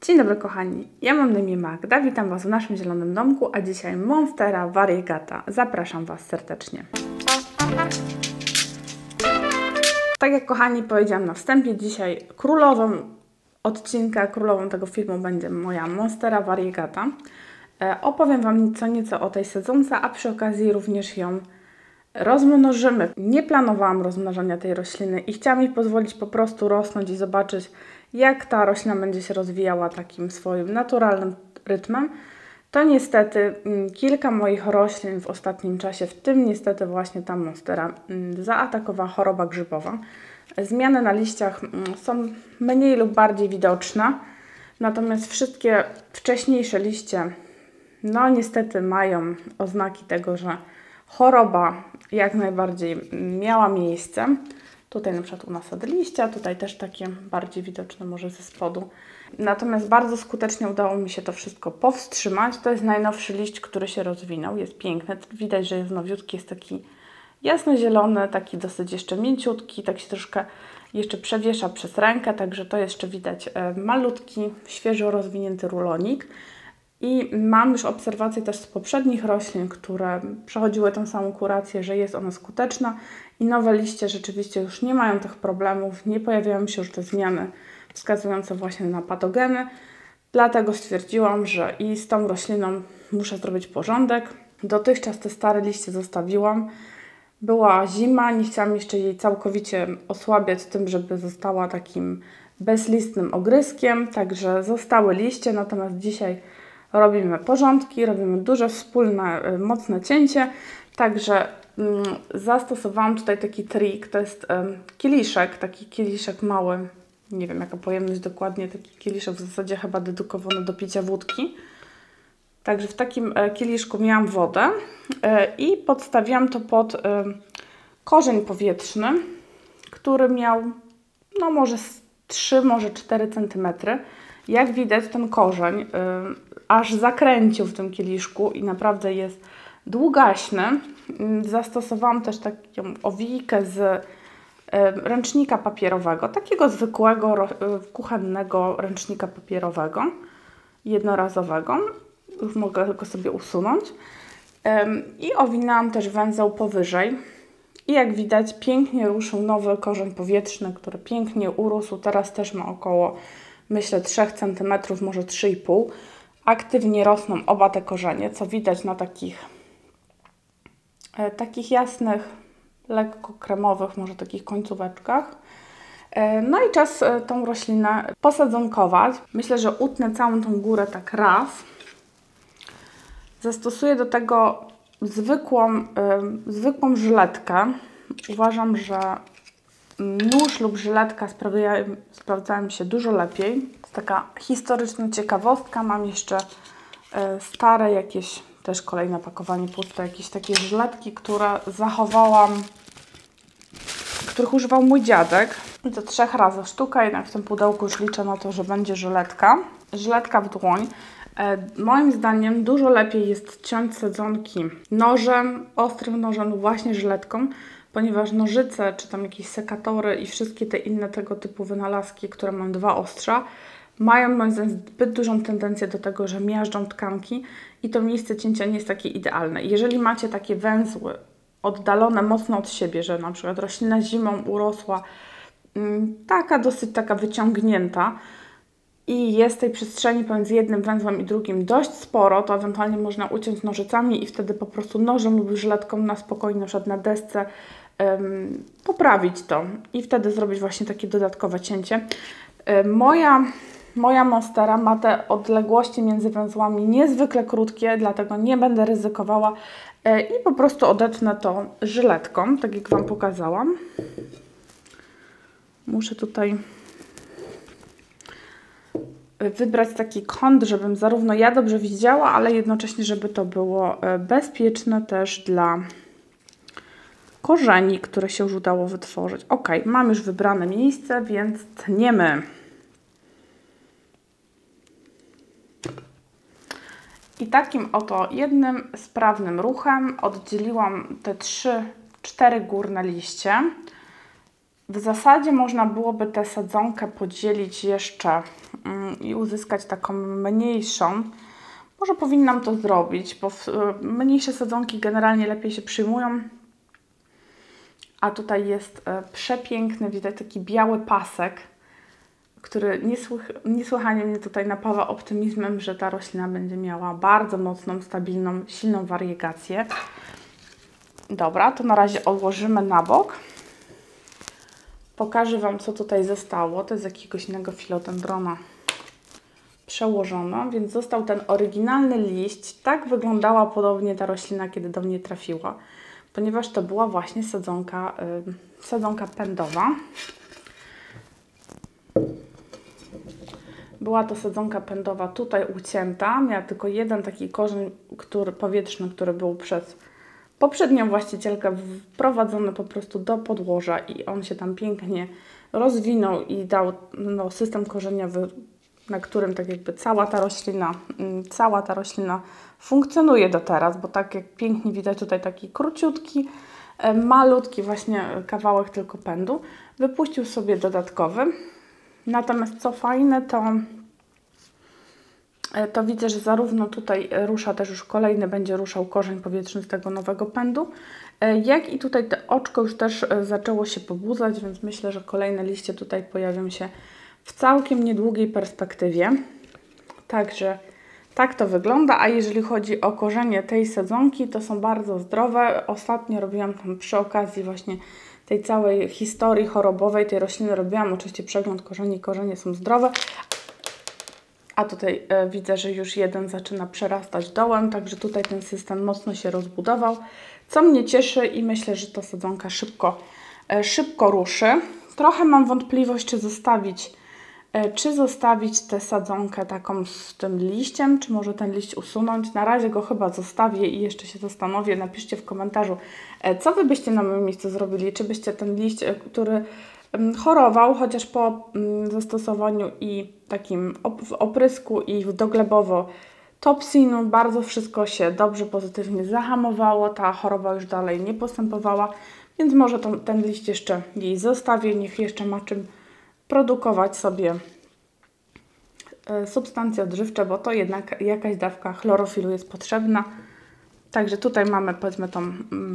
Dzień dobry kochani, ja mam na imię Magda, witam Was w naszym zielonym domku, a dzisiaj Monstera variegata. Zapraszam Was serdecznie. Tak jak kochani powiedziałam na wstępie, dzisiaj królową odcinka, królową tego filmu będzie moja Monstera variegata. Opowiem Wam co nieco o tej sadzonce, a przy okazji również ją rozmnożymy. Nie planowałam rozmnażania tej rośliny i chciałam jej pozwolić po prostu rosnąć i zobaczyć, jak ta roślina będzie się rozwijała takim swoim naturalnym rytmem. To niestety kilka moich roślin w ostatnim czasie, w tym niestety właśnie ta monstera, zaatakowała choroba grzybowa. Zmiany na liściach są mniej lub bardziej widoczne, natomiast wszystkie wcześniejsze liście no niestety mają oznaki tego, że choroba jak najbardziej miała miejsce. Tutaj na przykład u nas od liścia, tutaj też takie bardziej widoczne może ze spodu. Natomiast bardzo skutecznie udało mi się to wszystko powstrzymać. To jest najnowszy liść, który się rozwinął. Jest piękny. Widać, że jest nowiutki, jest taki jasnozielony, taki dosyć jeszcze mięciutki, tak się troszkę jeszcze przewiesza przez rękę, także to jeszcze widać malutki, świeżo rozwinięty rulonik. I mam już obserwacje też z poprzednich roślin, które przechodziły tą samą kurację, że jest ona skuteczna i nowe liście rzeczywiście już nie mają tych problemów, nie pojawiają się już te zmiany wskazujące właśnie na patogeny. Dlatego stwierdziłam, że i z tą rośliną muszę zrobić porządek. Dotychczas te stare liście zostawiłam. Była zima, nie chciałam jeszcze jej całkowicie osłabiać tym, żeby została takim bezlistnym ogryskiem, także zostały liście, natomiast dzisiaj robimy porządki, robimy duże, wspólne, mocne cięcie. Także zastosowałam tutaj taki trik, to jest kieliszek, taki kieliszek mały, nie wiem jaka pojemność dokładnie, taki kieliszek w zasadzie chyba dedykowany do picia wódki. Także w takim kieliszku miałam wodę i podstawiłam to pod korzeń powietrzny, który miał no może 3, może 4 cm. Jak widać ten korzeń aż zakręcił w tym kieliszku i naprawdę jest długaśny. Zastosowałam też taką owijkę z ręcznika papierowego, takiego zwykłego kuchennego ręcznika papierowego, jednorazowego. Już mogę go sobie usunąć. I owinęłam też węzeł powyżej. I jak widać pięknie ruszył nowy korzeń powietrzny, który pięknie urósł. Teraz też ma około, myślę, 3 cm, może 3,5 cm. Aktywnie rosną oba te korzenie, co widać na takich jasnych, lekko kremowych, może takich końcóweczkach. No i czas tą roślinę posadzonkować. Myślę, że utnę całą tą górę tak raz. Zastosuję do tego zwykłą żyletkę. Uważam, że nóż lub żyletka sprawdzają się dużo lepiej. To jest taka historyczna ciekawostka. Mam jeszcze stare jakieś, też kolejne pakowanie puste, jakieś takie żyletki, które zachowałam, których używał mój dziadek. I to 3 razy sztuka, jednak w tym pudełku już liczę na to, że będzie żyletka. Żyletka w dłoń. Moim zdaniem dużo lepiej jest ciąć sadzonki nożem, ostrym nożem lub właśnie żyletką, ponieważ nożyce, czy tam jakieś sekatory i wszystkie te inne tego typu wynalazki, które mają 2 ostrza, mają moim zdaniem zbyt dużą tendencję do tego, że miażdżą tkanki i to miejsce cięcia nie jest takie idealne. Jeżeli macie takie węzły oddalone mocno od siebie, że na przykład roślina zimą urosła dosyć taka wyciągnięta i jest tej przestrzeni pomiędzy jednym węzłem i drugim dość sporo, to ewentualnie można uciąć nożycami i wtedy po prostu nożem lub żyletką na spokojnie, na przykład na desce, poprawić to i wtedy zrobić właśnie takie dodatkowe cięcie. Moja monstera ma te odległości między węzłami niezwykle krótkie, dlatego nie będę ryzykowała i po prostu odetnę to żyletką, tak jak Wam pokazałam. Muszę tutaj wybrać taki kąt, żebym zarówno ja dobrze widziała, ale jednocześnie, żeby to było bezpieczne też dla korzeni, które się już udało wytworzyć. Ok, mam już wybrane miejsce, więc tniemy. I takim oto jednym sprawnym ruchem oddzieliłam te 3-4 górne liście. W zasadzie można byłoby tę sadzonkę podzielić jeszcze i uzyskać taką mniejszą. Może powinnam to zrobić, bo mniejsze sadzonki generalnie lepiej się przyjmują. A tutaj jest przepiękny, widać taki biały pasek, który niesłychanie mnie tutaj napawa optymizmem, że ta roślina będzie miała bardzo mocną, stabilną, silną wariegację. Dobra, to na razie odłożymy na bok. Pokażę Wam, co tutaj zostało. To jest jakiegoś innego filodendrona przełożono, więc został ten oryginalny liść. Tak wyglądała podobnie ta roślina, kiedy do mnie trafiła, ponieważ to była właśnie sadzonka pędowa. Była to sadzonka pędowa tutaj ucięta. Miała tylko jeden taki korzeń powietrzny, który był przez poprzednią właścicielkę wprowadzony po prostu do podłoża i on się tam pięknie rozwinął i dał system korzeniowy, na którym tak jakby cała ta roślina funkcjonuje do teraz, bo tak jak pięknie widać tutaj taki króciutki, malutki właśnie kawałek tylko pędu wypuścił sobie dodatkowy. Natomiast co fajne, to widzę, że zarówno tutaj rusza też już kolejny, będzie ruszał korzeń powietrzny z tego nowego pędu, jak i tutaj te oczko już też zaczęło się pobudzać, więc myślę, że kolejne liście tutaj pojawią się w całkiem niedługiej perspektywie. Także tak to wygląda, a jeżeli chodzi o korzenie tej sadzonki, to są bardzo zdrowe. Ostatnio robiłam tam przy okazji właśnie tej całej historii chorobowej tej rośliny, robiłam oczywiście przegląd korzeni, korzenie są zdrowe. A tutaj widzę, że już jeden zaczyna przerastać dołem, także tutaj ten system mocno się rozbudował, co mnie cieszy i myślę, że ta sadzonka szybko ruszy. Trochę mam wątpliwość, czy zostawić tę sadzonkę taką z tym liściem, czy może ten liść usunąć. Na razie go chyba zostawię i jeszcze się zastanowię. Napiszcie w komentarzu, co Wy byście na moim miejscu zrobili. Czy byście ten liść, który chorował, chociaż po zastosowaniu i takim w oprysku i doglebowo Topsinu, bardzo wszystko się dobrze, pozytywnie zahamowało. Ta choroba już dalej nie postępowała, więc może ten liść jeszcze jej zostawię. Niech jeszcze ma czym produkować sobie substancje odżywcze, bo to jednak jakaś dawka chlorofilu jest potrzebna. Także tutaj mamy, powiedzmy, tą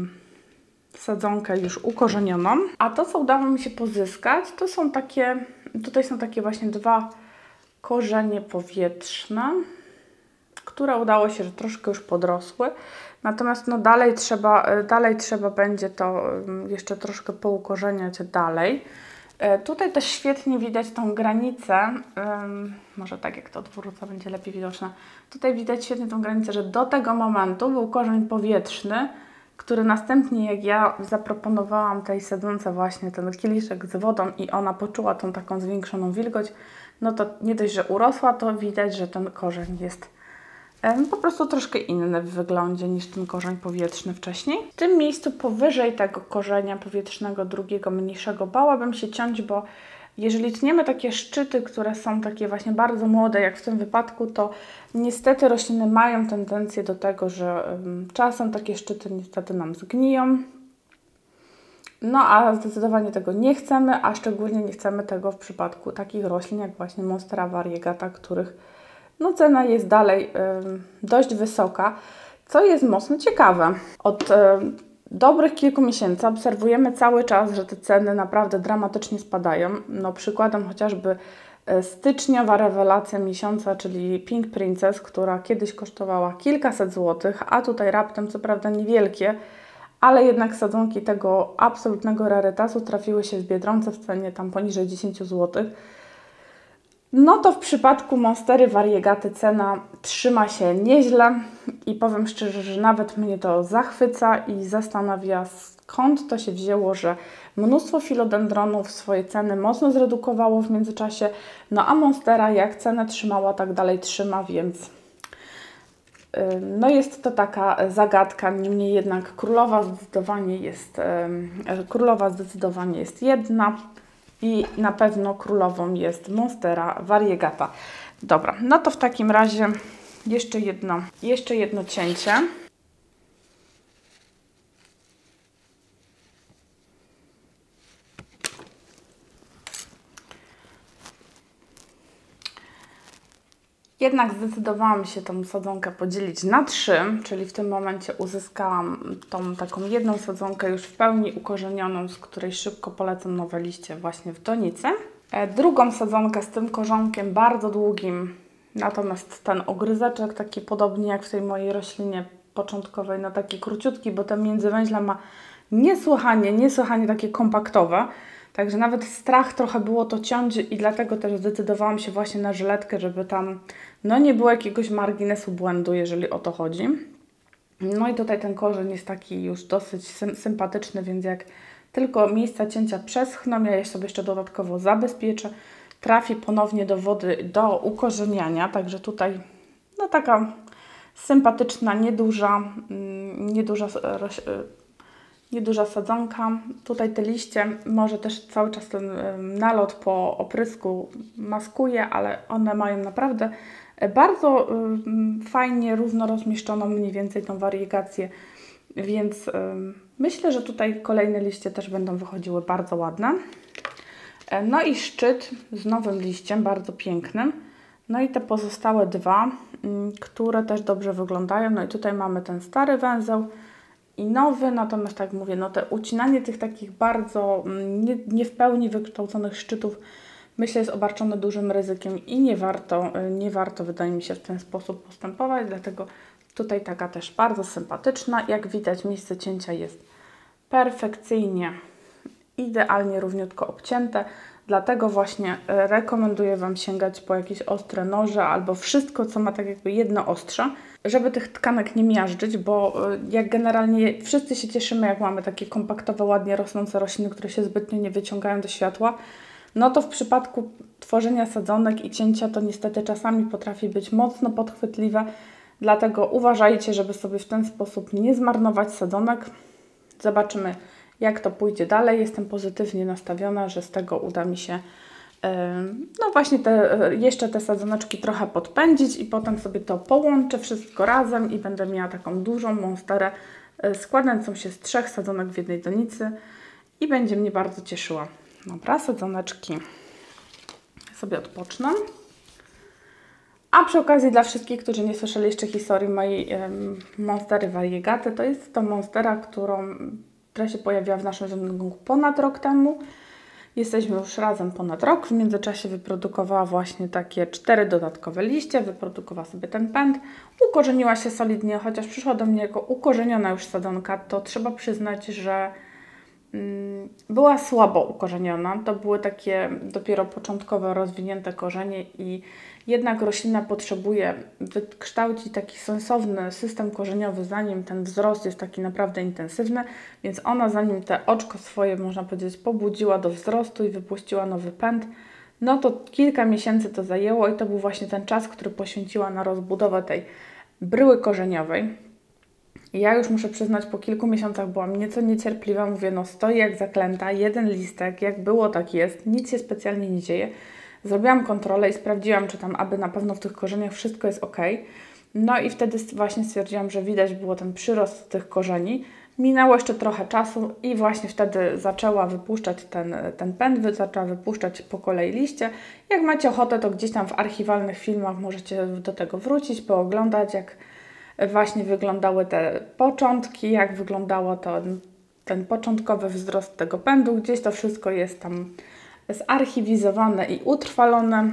sadzonkę już ukorzenioną. A to, co udało mi się pozyskać, to są takie, tutaj są takie właśnie dwa korzenie powietrzne, które udało się, że troszkę już podrosły. Natomiast no dalej trzeba będzie to jeszcze troszkę poukorzeniać dalej. Tutaj też świetnie widać tą granicę, może tak jak to odwrócę, będzie lepiej widoczne. Tutaj widać świetnie tą granicę, że do tego momentu był korzeń powietrzny, który następnie, jak ja zaproponowałam tej sadzonce właśnie ten kieliszek z wodą i ona poczuła tą taką zwiększoną wilgoć, no to nie dość, że urosła, to widać, że ten korzeń jest po prostu troszkę inny w wyglądzie niż ten korzeń powietrzny wcześniej. W tym miejscu powyżej tego korzenia powietrznego drugiego, mniejszego, bałabym się ciąć, bo jeżeli tniemy takie szczyty, które są takie właśnie bardzo młode, jak w tym wypadku, to niestety rośliny mają tendencję do tego, że czasem takie szczyty niestety nam zgniją. No a zdecydowanie tego nie chcemy, a szczególnie nie chcemy tego w przypadku takich roślin jak właśnie Monstera variegata, których no cena jest dalej dość wysoka, co jest mocno ciekawe. Od dobrych kilku miesięcy obserwujemy cały czas, że te ceny naprawdę dramatycznie spadają. No przykładem chociażby styczniowa rewelacja miesiąca, czyli Pink Princess, która kiedyś kosztowała kilkaset złotych, a tutaj raptem co prawda niewielkie, ale jednak sadzonki tego absolutnego rarytasu trafiły się w Biedronce w cenie tam poniżej 10 zł. No to w przypadku Monstery variegaty cena trzyma się nieźle i powiem szczerze, że nawet mnie to zachwyca i zastanawia, skąd to się wzięło, że mnóstwo filodendronów swoje ceny mocno zredukowało w międzyczasie, no a Monstera jak cenę trzymała, tak dalej trzyma, więc no jest to taka zagadka, niemniej jednak królowa zdecydowanie jest jedna. I na pewno królową jest Monstera variegata. Dobra, no to w takim razie jeszcze jedno cięcie. Jednak zdecydowałam się tą sadzonkę podzielić na 3, czyli w tym momencie uzyskałam tą taką jedną sadzonkę już w pełni ukorzenioną, z której szybko polecą nowe liście właśnie w donicy. Drugą sadzonkę z tym korzonkiem bardzo długim, natomiast ten ogryzeczek taki podobnie jak w tej mojej roślinie początkowej, no taki króciutki, bo ten międzywęźle ma niesłychanie takie kompaktowe. Także nawet strach trochę było to ciąć i dlatego też zdecydowałam się właśnie na żyletkę, żeby tam no nie było jakiegoś marginesu błędu, jeżeli o to chodzi. No i tutaj ten korzeń jest taki już dosyć sympatyczny, więc jak tylko miejsca cięcia przeschną, ja je sobie jeszcze dodatkowo zabezpieczę, trafi ponownie do wody do ukorzeniania, także tutaj no taka sympatyczna, nieduża sadzonka. Tutaj te liście, może też cały czas ten nalot po oprysku maskuje, ale one mają naprawdę bardzo fajnie, równo rozmieszczoną mniej więcej tą wariegację, więc myślę, że tutaj kolejne liście też będą wychodziły bardzo ładne. No i szczyt z nowym liściem, bardzo pięknym. No i te pozostałe dwa, które też dobrze wyglądają. No i tutaj mamy ten stary węzeł i nowy, natomiast tak mówię, no te ucinanie tych takich bardzo nie w pełni wykształconych szczytów, myślę, jest obarczone dużym ryzykiem i nie warto wydaje mi się w ten sposób postępować, dlatego tutaj taka też bardzo sympatyczna. Jak widać, miejsce cięcia jest perfekcyjnie, idealnie równiutko obcięte, dlatego właśnie rekomenduję Wam sięgać po jakieś ostre noże albo wszystko, co ma tak jakby jedno ostrze, żeby tych tkanek nie miażdżyć, bo jak generalnie wszyscy się cieszymy, jak mamy takie kompaktowe, ładnie rosnące rośliny, które się zbytnio nie wyciągają do światła, no to w przypadku tworzenia sadzonek i cięcia to niestety czasami potrafi być mocno podchwytliwe, dlatego uważajcie, żeby sobie w ten sposób nie zmarnować sadzonek. Zobaczymy, jak to pójdzie dalej. Jestem pozytywnie nastawiona, że z tego uda mi się no właśnie jeszcze te sadzoneczki trochę podpędzić i potem sobie to połączę wszystko razem i będę miała taką dużą monsterę składającą się z 3 sadzonek w jednej donicy i będzie mnie bardzo cieszyła. Dobra, sadzoneczki sobie odpoczną. A przy okazji dla wszystkich, którzy nie słyszeli jeszcze historii mojej monstery variegaty, to jest to monstera, która się pojawiła w naszym zielonogórku ponad rok temu. Jesteśmy już razem ponad rok. W międzyczasie wyprodukowała właśnie takie 4 dodatkowe liście, wyprodukowała sobie ten pęd, ukorzeniła się solidnie, chociaż przyszła do mnie jako ukorzeniona już sadzonka, to trzeba przyznać, że była słabo ukorzeniona. To były takie dopiero początkowe, rozwinięte korzenie i jednak roślina potrzebuje wykształcić taki sensowny system korzeniowy, zanim ten wzrost jest taki naprawdę intensywny, więc ona zanim te oczko swoje, można powiedzieć, pobudziła do wzrostu i wypuściła nowy pęd, no to kilka miesięcy to zajęło i to był właśnie ten czas, który poświęciła na rozbudowę tej bryły korzeniowej. Ja już muszę przyznać, po kilku miesiącach byłam nieco niecierpliwa, mówię, no stoi jak zaklęta, jeden listek, jak było, tak jest, nic się specjalnie nie dzieje. Zrobiłam kontrolę i sprawdziłam, czy tam aby na pewno w tych korzeniach wszystko jest ok. No i wtedy właśnie stwierdziłam, że widać było ten przyrost tych korzeni. Minęło jeszcze trochę czasu i właśnie wtedy zaczęła wypuszczać ten pęd, zaczęła wypuszczać po kolei liście. Jak macie ochotę, to gdzieś tam w archiwalnych filmach możecie do tego wrócić, pooglądać, jak właśnie wyglądały te początki, jak wyglądało ten początkowy wzrost tego pędu. Gdzieś to wszystko jest tam zarchiwizowane i utrwalone.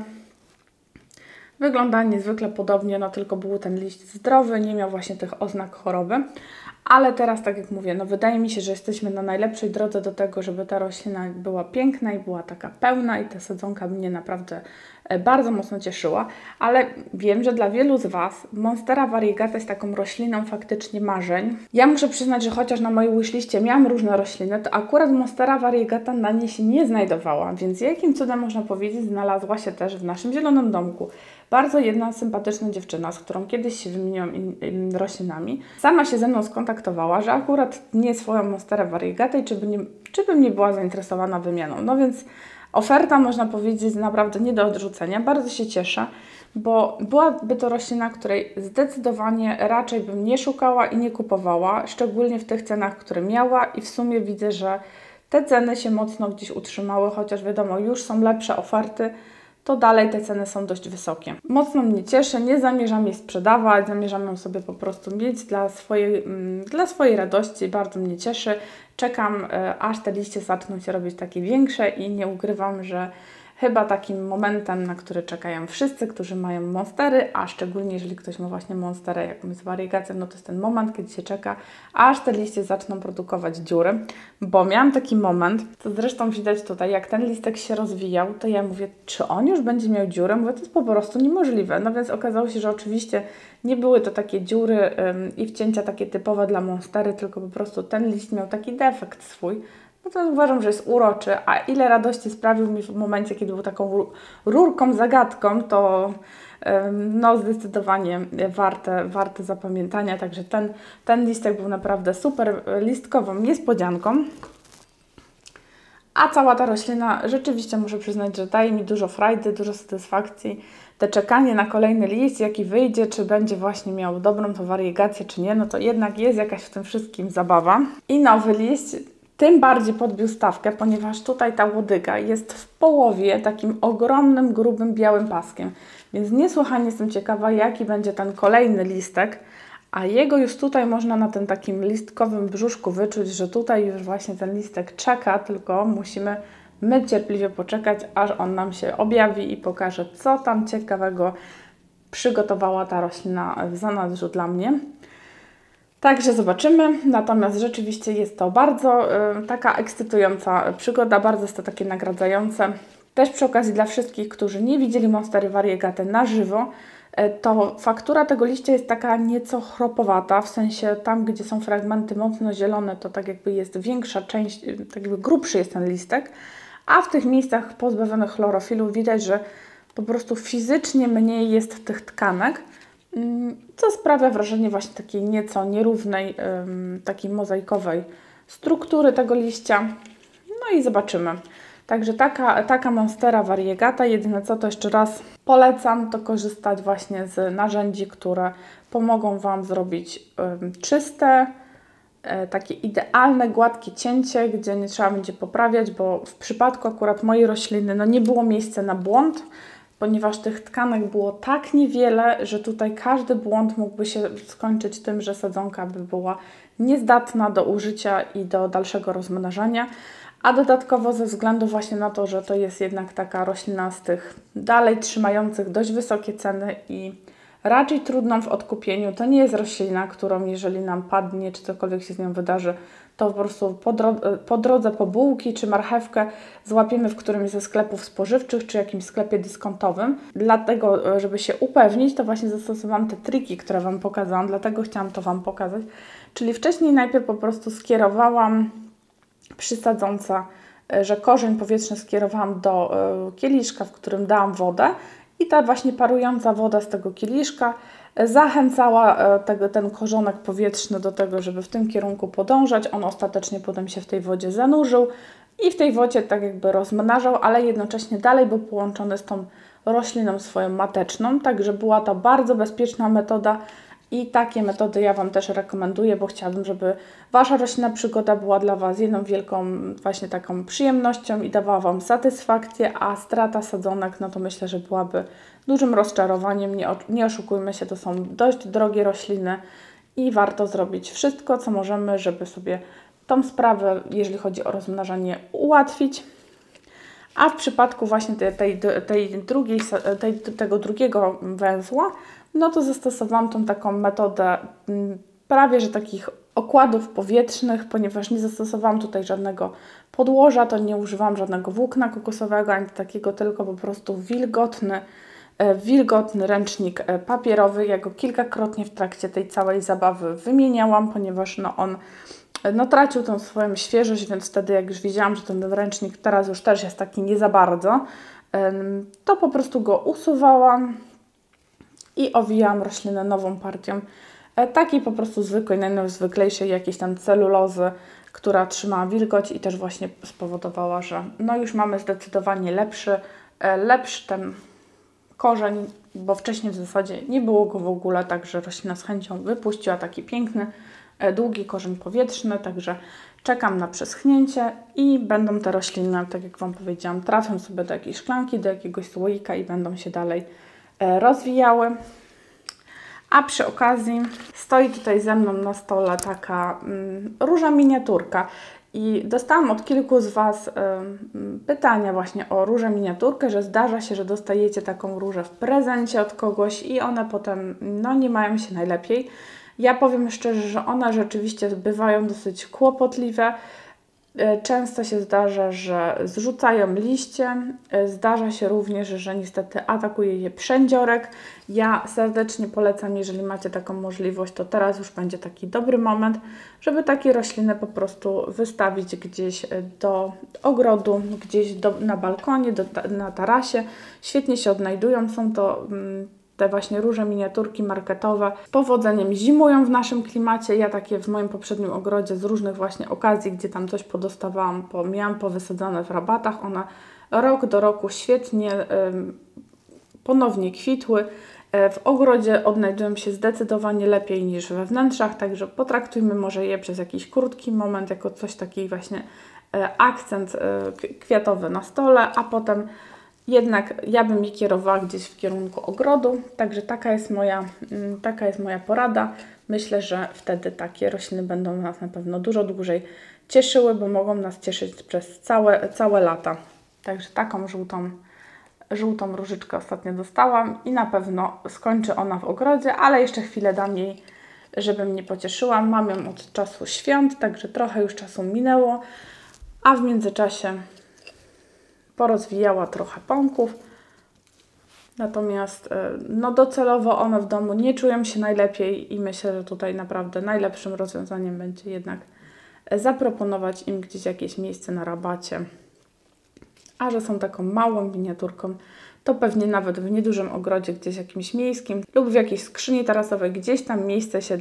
Wygląda niezwykle podobnie, no tylko był ten liść zdrowy, nie miał właśnie tych oznak choroby. Ale teraz, tak jak mówię, no wydaje mi się, że jesteśmy na najlepszej drodze do tego, żeby ta roślina była piękna i była taka pełna i ta sadzonka mnie naprawdę bardzo mocno cieszyła. Ale wiem, że dla wielu z Was Monstera variegata jest taką rośliną faktycznie marzeń. Ja muszę przyznać, że chociaż na mojej wishliście miałam różne rośliny, to akurat Monstera variegata na niej się nie znajdowała, więc jakim cudem można powiedzieć, znalazła się też w naszym zielonym domku. Bardzo jedna sympatyczna dziewczyna, z którą kiedyś się wymieniłam roślinami, sama się ze mną skontaktowała, że akurat nie swoją Monsterę variegatę i czy by nie była zainteresowana wymianą. No więc oferta, można powiedzieć, naprawdę nie do odrzucenia. Bardzo się cieszę, bo byłaby to roślina, której zdecydowanie raczej bym nie szukała i nie kupowała, szczególnie w tych cenach, które miała i w sumie widzę, że te ceny się mocno gdzieś utrzymały, chociaż wiadomo, już są lepsze oferty, to dalej te ceny są dość wysokie. Mocno mnie cieszy, nie zamierzam jej sprzedawać, zamierzam ją sobie po prostu mieć dla swojej radości, bardzo mnie cieszy. Czekam, aż te liście zaczną się robić takie większe i nie ukrywam, że chyba takim momentem, na który czekają wszyscy, którzy mają monstery, a szczególnie jeżeli ktoś ma właśnie monsterę jakąś z wariegacją, no to jest ten moment, kiedy się czeka, aż te liście zaczną produkować dziury, bo miałam taki moment, co zresztą widać tutaj, jak ten listek się rozwijał, to ja mówię, czy on już będzie miał dziurę? Mówię, to jest po prostu niemożliwe. No więc okazało się, że oczywiście nie były to takie dziury i wcięcia takie typowe dla monstery, tylko po prostu ten list miał taki defekt swój. No to uważam, że jest uroczy, a ile radości sprawił mi w momencie, kiedy był taką rurką, zagadką, to no zdecydowanie warte zapamiętania. Także ten listek był naprawdę super listkową niespodzianką. A cała ta roślina, rzeczywiście muszę przyznać, że daje mi dużo frajdy, dużo satysfakcji. Te czekanie na kolejny list, jaki wyjdzie, czy będzie właśnie miał dobrą tą wariegację, czy nie, no to jednak jest jakaś w tym wszystkim zabawa. I nowy liść tym bardziej podbił stawkę, ponieważ tutaj ta łodyga jest w połowie takim ogromnym, grubym, białym paskiem. Więc niesłychanie jestem ciekawa, jaki będzie ten kolejny listek, a jego już tutaj można na tym takim listkowym brzuszku wyczuć, że tutaj już właśnie ten listek czeka, tylko musimy my cierpliwie poczekać, aż on nam się objawi i pokaże, co tam ciekawego przygotowała ta roślina w zanadrzu dla mnie. Także zobaczymy, natomiast rzeczywiście jest to bardzo taka ekscytująca przygoda, bardzo jest to takie nagradzające. Też przy okazji dla wszystkich, którzy nie widzieli monstery variegate na żywo, to faktura tego liścia jest taka nieco chropowata, w sensie tam, gdzie są fragmenty mocno zielone, to tak jakby jest większa część, tak jakby grubszy jest ten listek, a w tych miejscach pozbawionych chlorofilu widać, że po prostu fizycznie mniej jest tych tkanek, co sprawia wrażenie właśnie takiej nieco nierównej, takiej mozaikowej struktury tego liścia. No i zobaczymy. Także taka monstera variegata, jedyne co to jeszcze raz polecam, to korzystać właśnie z narzędzi, które pomogą Wam zrobić czyste, takie idealne, gładkie cięcie, gdzie nie trzeba będzie poprawiać, bo w przypadku akurat mojej rośliny no nie było miejsca na błąd, ponieważ tych tkanek było tak niewiele, że tutaj każdy błąd mógłby się skończyć tym, że sadzonka by była niezdatna do użycia i do dalszego rozmnażania. A dodatkowo ze względu właśnie na to, że to jest jednak taka roślina z tych dalej trzymających dość wysokie ceny i raczej trudną w odkupieniu, to nie jest roślina, którą jeżeli nam padnie, czy cokolwiek się z nią wydarzy, to po prostu po drodze po bułki czy marchewkę złapiemy w którymś ze sklepów spożywczych, czy jakimś sklepie dyskontowym. Dlatego, żeby się upewnić, to właśnie zastosowałam te triki, które Wam pokazałam, dlatego chciałam to Wam pokazać. Czyli wcześniej najpierw po prostu skierowałam przy sadzonce, że korzeń powietrzny skierowałam do kieliszka, w którym dałam wodę i ta właśnie parująca woda z tego kieliszka zachęcała ten korzonek powietrzny do tego, żeby w tym kierunku podążać. On ostatecznie potem się w tej wodzie zanurzył i w tej wodzie tak jakby rozmnażał, ale jednocześnie dalej był połączony z tą rośliną swoją mateczną. Także była to bardzo bezpieczna metoda i takie metody ja Wam też rekomenduję, bo chciałabym, żeby Wasza roślinna przygoda była dla Was jedną wielką właśnie taką przyjemnością i dawała Wam satysfakcję, a strata sadzonek, no to myślę, że byłaby dużym rozczarowaniem. Nie oszukujmy się, to są dość drogie rośliny i warto zrobić wszystko, co możemy, żeby sobie tą sprawę, jeżeli chodzi o rozmnażanie, ułatwić. A w przypadku właśnie tego drugiego węzła, no to zastosowałam tą taką metodę prawie że takich okładów powietrznych, ponieważ nie zastosowałam tutaj żadnego podłoża, to nie używałam żadnego włókna kokosowego, ani takiego, tylko po prostu wilgotny ręcznik papierowy. Ja go kilkakrotnie w trakcie tej całej zabawy wymieniałam, ponieważ no on tracił tą swoją świeżość, więc wtedy jak już widziałam, że ten ręcznik teraz już też jest taki nie za bardzo, to po prostu go usuwałam i owijałam roślinę nową partią takiej po prostu zwykłej, najzwyklejszej jakiejś tam celulozy, która trzymała wilgoć i też właśnie spowodowała, że no już mamy zdecydowanie lepszy ten korzeń, bo wcześniej w zasadzie nie było go w ogóle, także roślina z chęcią wypuściła taki piękny, długi korzeń powietrzny, także Czekam na przeschnięcie i będą te rośliny, tak jak Wam powiedziałam, trafią sobie do jakiejś szklanki, do jakiegoś słoika i będą się dalej rozwijały. A przy okazji stoi tutaj ze mną na stole taka róża miniaturka. I dostałam od kilku z Was pytania właśnie o różę miniaturkę, że zdarza się, że dostajecie taką różę w prezencie od kogoś i one potem no, nie mają się najlepiej. Ja powiem szczerze, że one rzeczywiście bywają dosyć kłopotliwe. Często się zdarza, że zrzucają liście. Zdarza się również, że niestety atakuje je przędziorek. Ja serdecznie polecam, jeżeli macie taką możliwość, to teraz już będzie taki dobry moment, żeby takie rośliny po prostu wystawić gdzieś do ogrodu, gdzieś na balkonie, na tarasie. Świetnie się odnajdują. Są to te właśnie róże miniaturki marketowe z powodzeniem zimują w naszym klimacie. Ja takie w moim poprzednim ogrodzie z różnych właśnie okazji, gdzie tam coś podostawałam, miałam powysadzane w rabatach. One rok do roku świetnie ponownie kwitły. W ogrodzie odnajdują się zdecydowanie lepiej niż we wnętrzach, także potraktujmy może je przez jakiś krótki moment jako coś taki właśnie akcent kwiatowy na stole, a potem jednak ja bym je kierowała gdzieś w kierunku ogrodu, także taka jest moja porada. Myślę, że wtedy takie rośliny będą nas na pewno dużo dłużej cieszyły, bo mogą nas cieszyć przez całe lata. Także taką żółtą różyczkę ostatnio dostałam i na pewno skończy ona w ogrodzie, ale jeszcze chwilę dam jej, żeby mnie pocieszyła. Mam ją od czasu świąt, także trochę już czasu minęło, a w międzyczasie porozwijała trochę pąków. Natomiast no docelowo one w domu nie czują się najlepiej i myślę, że tutaj naprawdę najlepszym rozwiązaniem będzie jednak zaproponować im gdzieś jakieś miejsce na rabacie. A że są taką małą miniaturką, to pewnie nawet w niedużym ogrodzie, gdzieś jakimś miejskim lub w jakiejś skrzyni tarasowej, gdzieś tam miejsce się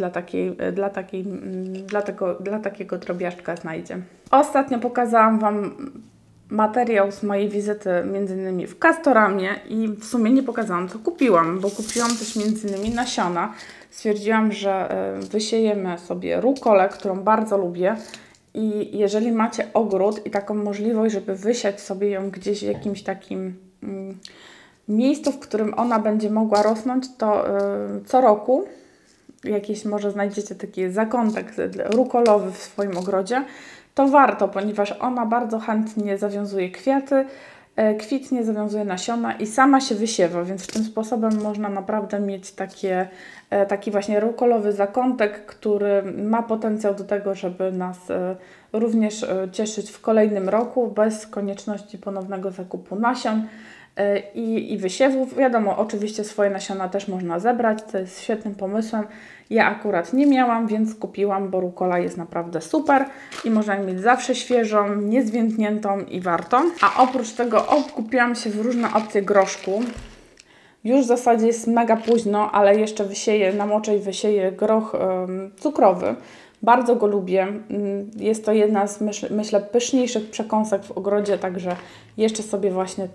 dla takiego drobiażdżka znajdzie. Ostatnio pokazałam Wam materiał z mojej wizyty m.in. w Castoramie i w sumie nie pokazałam, co kupiłam, bo kupiłam też m.in. nasiona. Stwierdziłam, że wysiejemy sobie rukolę, którą bardzo lubię. I jeżeli macie ogród i taką możliwość, żeby wysiać sobie ją gdzieś w jakimś takim miejscu, w którym ona będzie mogła rosnąć, to co roku jakieś może znajdziecie taki zakątek rukolowy w swoim ogrodzie, to warto, ponieważ ona bardzo chętnie zawiązuje kwiaty, kwitnie, zawiązuje nasiona i sama się wysiewa, więc tym sposobem można naprawdę mieć taki właśnie rukolowy zakątek, który ma potencjał do tego, żeby nas również cieszyć w kolejnym roku bez konieczności ponownego zakupu nasion i wysiewów. Wiadomo, oczywiście swoje nasiona też można zebrać, to jest świetnym pomysłem. Ja akurat nie miałam, więc kupiłam, bo rukola jest naprawdę super i można ją mieć zawsze świeżą, niezwiędniętą i warto. A oprócz tego kupiłam się w różne opcje groszku. Już w zasadzie jest mega późno, ale jeszcze namoczę i wysieję groch cukrowy. Bardzo go lubię. Jest to jedna z, myślę, pyszniejszych przekąsek w ogrodzie, także jeszcze sobie właśnie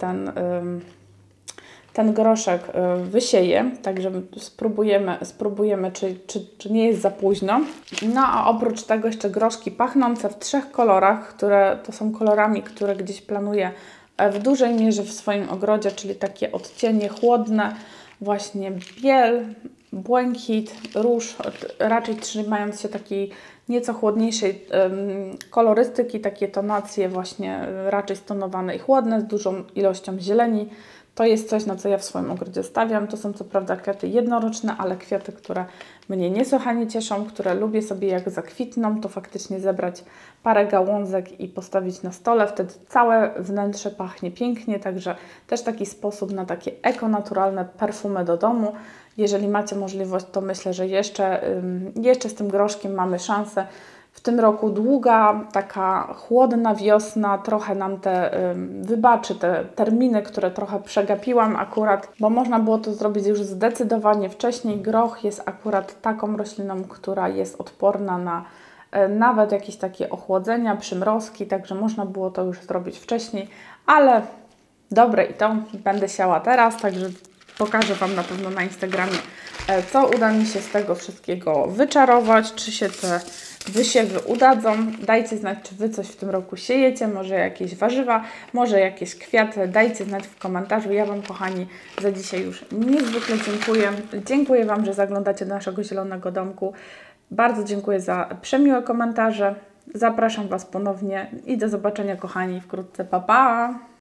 ten groszek wysieję, także spróbujemy czy nie jest za późno. No a oprócz tego jeszcze groszki pachnące w 3 kolorach, które to są kolorami, które gdzieś planuję w dużej mierze w swoim ogrodzie, czyli takie odcienie chłodne, właśnie biel, błękit, róż, raczej trzymając się takiej nieco chłodniejszej kolorystyki, takie tonacje właśnie raczej stonowane i chłodne z dużą ilością zieleni. To jest coś, na co ja w swoim ogrodzie stawiam. To są co prawda kwiaty jednoroczne, ale kwiaty, które mnie niesłychanie cieszą, które lubię sobie jak zakwitną, to faktycznie zebrać parę gałązek i postawić na stole. Wtedy całe wnętrze pachnie pięknie, także też taki sposób na takie ekonaturalne perfumy do domu. Jeżeli macie możliwość, to myślę, że jeszcze z tym groszkiem mamy szansę. W tym roku długa, taka chłodna wiosna, trochę nam wybaczy te terminy, które trochę przegapiłam akurat, bo można było to zrobić już zdecydowanie wcześniej. Groch jest akurat taką rośliną, która jest odporna na nawet jakieś takie ochłodzenia, przymrozki, także można było to już zrobić wcześniej, ale dobre i to będę siała teraz, także pokażę Wam na pewno na Instagramie, co uda mi się z tego wszystkiego wyczarować, czy się te wysiewy udadzą. Dajcie znać, czy Wy coś w tym roku siejecie, może jakieś warzywa, może jakieś kwiaty. Dajcie znać w komentarzu. Ja Wam, kochani, za dzisiaj już niezwykle dziękuję. Dziękuję Wam, że zaglądacie do naszego zielonego domku. Bardzo dziękuję za przemiłe komentarze. Zapraszam Was ponownie i do zobaczenia, kochani, wkrótce. Pa, pa!